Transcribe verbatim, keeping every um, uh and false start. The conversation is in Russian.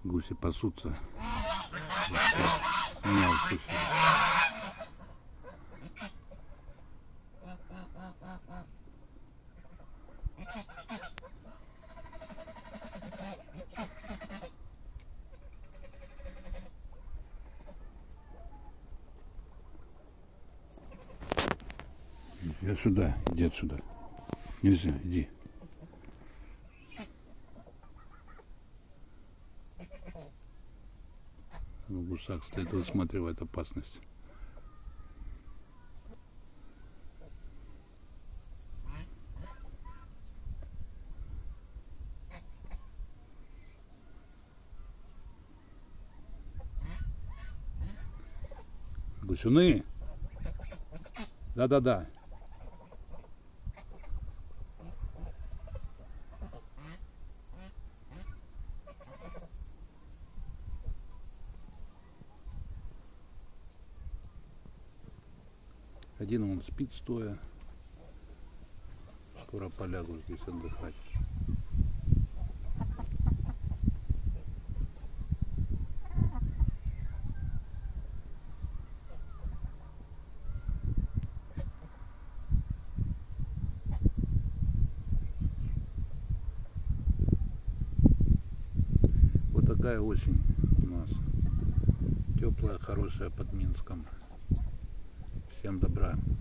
Гуси пасутся. Меня услышали. Я сюда, иди отсюда. Нельзя, иди. Ну, гусак стоит, высматривает опасность. Гусюны? Да-да-да. Один он спит стоя. Скоро полягу здесь отдыхать. Вот такая осень у нас. Теплая, хорошая под Минском. Всем добра.